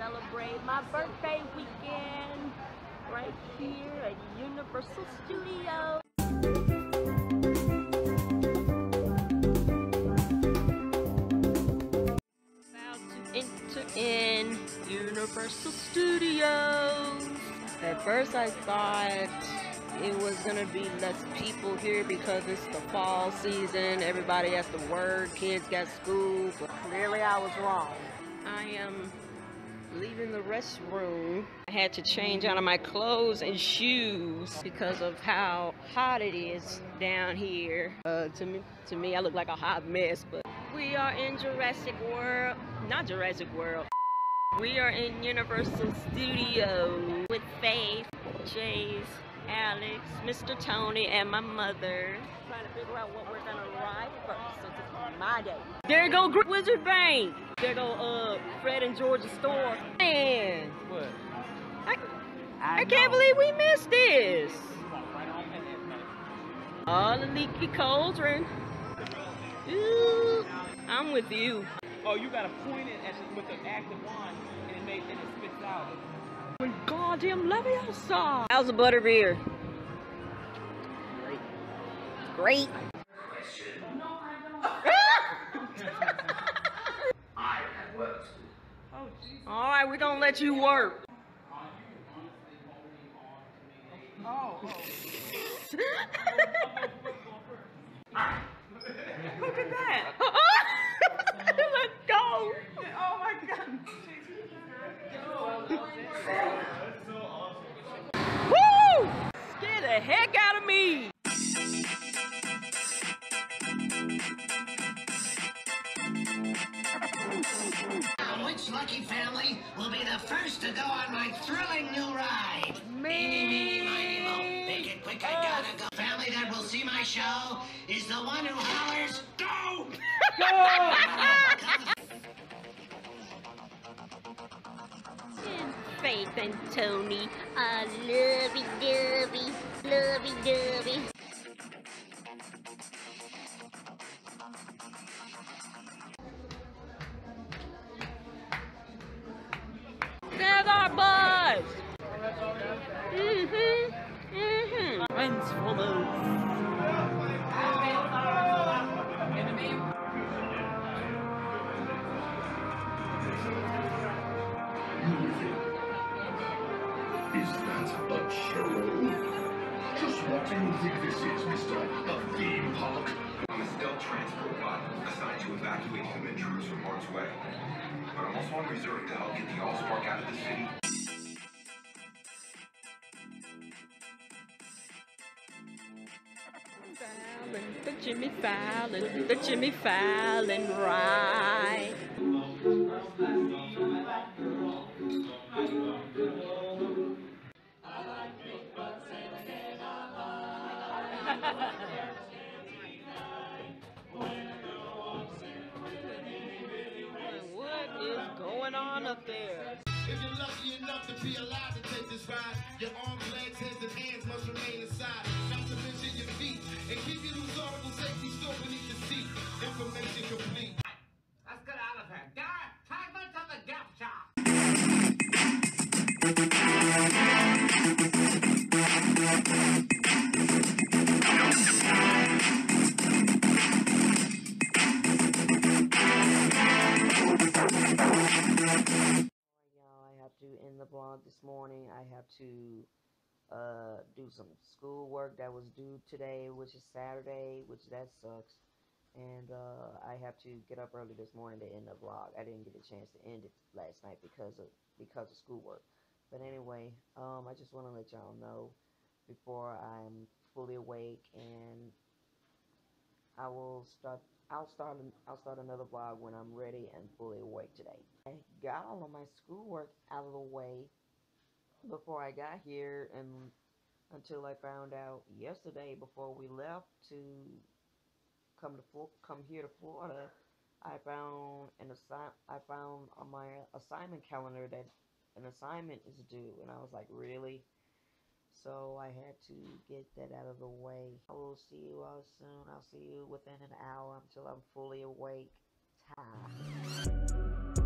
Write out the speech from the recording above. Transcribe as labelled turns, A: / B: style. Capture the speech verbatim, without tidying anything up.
A: celebrate my birthday weekend right here at Universal Studios. About to enter in Universal Studios. At first I thought it was gonna be less people here because it's the fall season. Everybody has to work, kids got school, but clearly I was wrong. I am leaving the restroom. I had to change out of my clothes and shoes because of how hot it is down here. Uh, to me, to me, I look like a hot mess, but we are in Jurassic World. Not Jurassic World. We are in Universal Studios with Faith, Jace, Alex, Mister Tony, and my mother. Trying to figure out what we're gonna ride first since it's my day. There go Wizard Bank. There go uh Fred and George's store. Man,
B: What?
A: I, I, I can't believe we missed this. Oh, the leaky cauldron. Ooh, I'm with you.
B: Oh, you gotta point it at the, with the active wand, and it makes and it spits out.
A: Goddamn Leviosa. How's the butterbeer? Great. Great.
C: I have work to do.
B: Oh, jeez.
A: All right, we're gonna let you work.
B: Oh.
A: Look at that. Let's go.
B: Oh my God.
C: That's so awesome.
A: Woo! Scare the heck out of me.
D: Now, which lucky family will be the first to go on my thrilling new ride?
A: Me.
D: Eeny, meeny, miny, moe. Make it quick, I gotta go. Family that will see my show is the one who hollers, go!
A: Faith and Tony are lovey-dovey, lovey-dovey. There's our buzz! Mm-hmm, mm-hmm. Transformers.
C: Is that a show? Just what do you think this is, mister? A theme park?
E: I'm a stealth transport bot assigned to evacuate human troops from harm's way. But I'm also on reserve to help get the Allspark out of the city.
A: Fallon, the Jimmy Fallon, the Jimmy Fallon ride. What is going on up there?
F: If you're lucky enough to be alive to take this ride, your arms, legs, heads, and hands must remain inside. Not to mention your feet. And keep your loose article safety stored beneath the seat. Information complete.
D: Let's get out of here. Garrett, take me to the gift shop.
A: I have to end the vlog this morning. I have to uh, do some school work that was due today, which is Saturday, which that sucks. And uh, I have to get up early this morning to end the vlog. I didn't get a chance to end it last night because of because of schoolwork. But anyway, um, I just want to let y'all know before I'm fully awake, and I will start. I'll start. I'll start another vlog when I'm ready and fully awake today. I got all of my schoolwork out of the way before I got here, and until I found out yesterday before we left to come to come here to Florida, I found an assign. I found on my assignment calendar that an assignment is due, and I was like, really? So I had to get that out of the way. I will see you all soon. I'll see you within an hour until I'm fully awake. Ta.